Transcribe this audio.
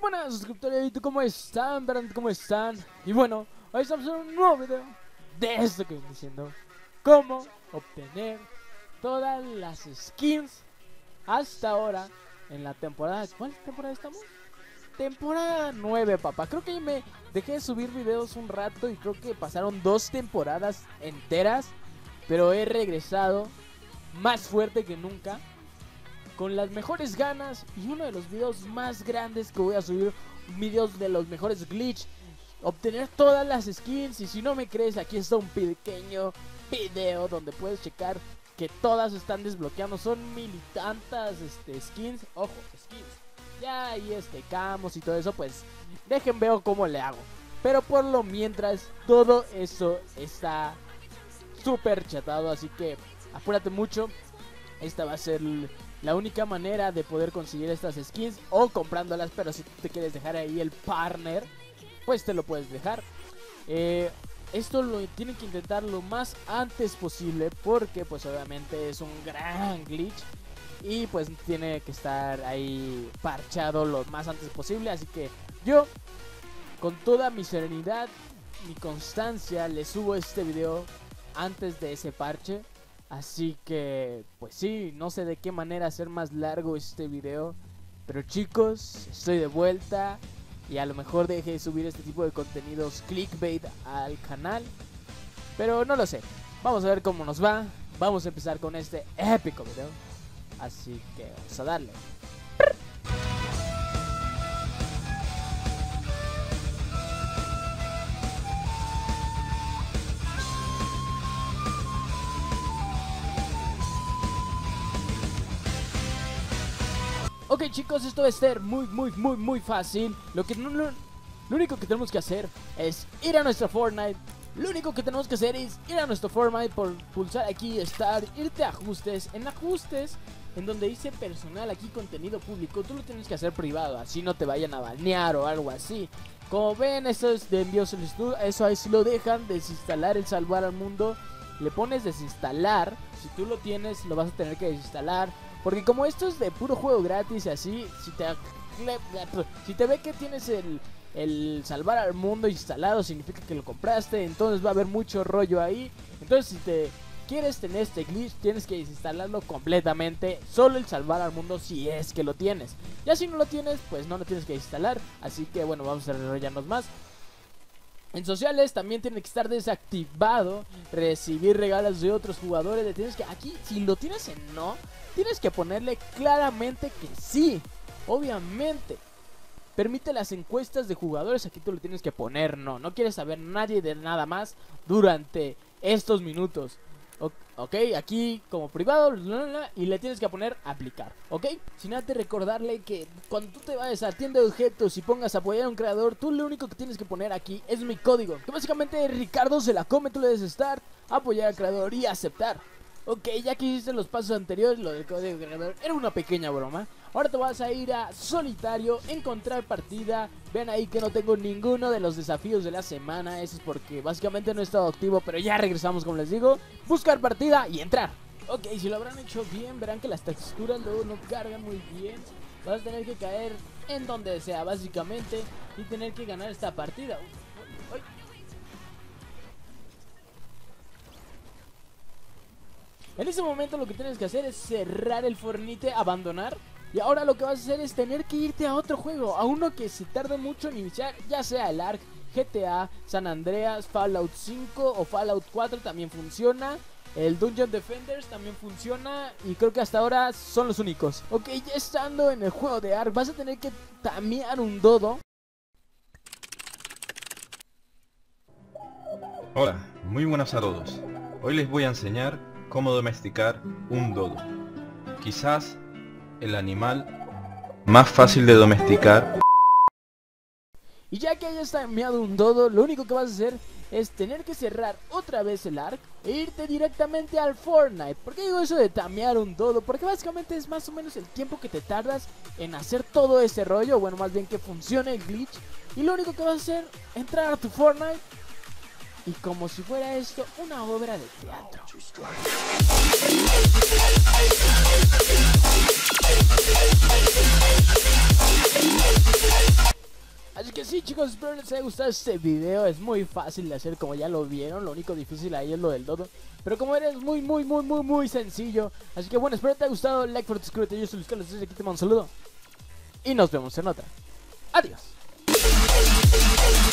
buenas suscriptores, ¿y tú cómo están? ¿Verdad? ¿Cómo están? Y bueno, hoy estamos en un nuevo video de esto que viene diciendo cómo obtener todas las skins hasta ahora en la temporada. ¿Cuál temporada estamos? Temporada 9, papá. Creo que me dejé de subir videos un rato y creo que pasaron 2 temporadas enteras, pero he regresado más fuerte que nunca, con las mejores ganas y uno de los videos más grandes que voy a subir, videos de los mejores glitch, obtener todas las skins. Y si no me crees, aquí está un pequeño video donde puedes checar que todas están desbloqueando. Son mil y tantas skins, ojo, skins. Ya ahí camos y todo eso, pues dejen veo cómo le hago. Pero por lo mientras, todo eso está súper chatado, así que apúrate mucho. Esta va a ser la única manera de poder conseguir estas skins, o comprándolas, pero si te quieres dejar ahí el partner, pues te lo puedes dejar. Esto lo tienen que intentar lo más antes posible, porque pues obviamente es un gran glitch y pues tiene que estar ahí parchado lo más antes posible. Así que yo, con toda mi serenidad, mi constancia, le subo este video antes de ese parche. Así que, pues sí, no sé de qué manera hacer más largo este video, pero chicos, estoy de vuelta y a lo mejor deje de subir este tipo de contenidos clickbait al canal, pero no lo sé. Vamos a ver cómo nos va. Vamos a empezar con este épico video, así que vamos a darle. Ok chicos, esto va a ser muy fácil. Lo único que tenemos que hacer es ir a nuestra Fortnite. Lo único que tenemos que hacer es ir a nuestro Fortnite, por pulsar aquí Start, irte a ajustes. En ajustes, en donde dice personal, aquí contenido público, tú lo tienes que hacer privado, así no te vayan a banear o algo así. Como ven, esto es de envío solicitud. Eso ahí sí lo dejan. Desinstalar el salvar al mundo, le pones desinstalar. Si tú lo tienes, lo vas a tener que desinstalar, porque como esto es de puro juego gratis y así, si te ve que tienes el salvar al mundo instalado, significa que lo compraste. Entonces va a haber mucho rollo ahí. Entonces si te quieres tener este glitch, tienes que desinstalarlo completamente. Solo el salvar al mundo, si es que lo tienes. Ya si no lo tienes, pues no lo tienes que instalar. Así que bueno, vamos a desarrollarnos más. En sociales también tiene que estar desactivado recibir regalos de otros jugadores. Tienes que, aquí, si lo tienes en no, tienes que ponerle claramente que sí. Obviamente. Permite las encuestas de jugadores. Aquí tú lo tienes que poner no. No quieres saber nadie de nada más durante estos minutos. Ok, aquí como privado, y le tienes que poner aplicar, ok. Sin antes recordarle que cuando tú te vayas a tienda de objetos y pongas apoyar a un creador, tú lo único que tienes que poner aquí es mi código, que básicamente Ricardo se la come. Tú le des start, apoyar al creador y aceptar. Ok, ya que hiciste los pasos anteriores, lo del código de creador era una pequeña broma. Ahora te vas a ir a solitario, encontrar partida. Ven ahí que no tengo ninguno de los desafíos de la semana. Eso es porque básicamente no he estado activo, pero ya regresamos, como les digo. Buscar partida y entrar. Ok, si lo habrán hecho bien, verán que las texturas luego no cargan muy bien. Vas a tener que caer en donde sea, básicamente, y tener que ganar esta partida. Uy. En ese momento lo que tienes que hacer es cerrar el Fortnite, abandonar. Y ahora lo que vas a hacer es tener que irte a otro juego, a uno que se tarda mucho en iniciar, ya sea el ARK, GTA, San Andreas, Fallout 5 o Fallout 4 también funciona. El Dungeon Defenders también funciona y creo que hasta ahora son los únicos. Ok, ya estando en el juego de ARK, vas a tener que tamear un dodo. Hola, muy buenas a todos. Hoy les voy a enseñar cómo domesticar un dodo. Quizás el animal más fácil de domesticar. Y ya que hayas tameado un dodo, lo único que vas a hacer es tener que cerrar otra vez el ARK e irte directamente al Fortnite. ¿Por qué digo eso de tamear un dodo? Porque básicamente es más o menos el tiempo que te tardas en hacer todo ese rollo. Bueno, más bien que funcione el glitch. Y lo único que vas a hacer, entrar a tu Fortnite y como si fuera esto una obra de teatro. que sí, chicos, espero les haya gustado este video. Es muy fácil de hacer, como ya lo vieron. Lo único difícil ahí es lo del dodo, pero como eres muy sencillo. Así que bueno, espero te haya gustado. Like for suscríbete. Yo soy Luis Carlos, desde aquí te mando un saludo y nos vemos en otra. Adiós.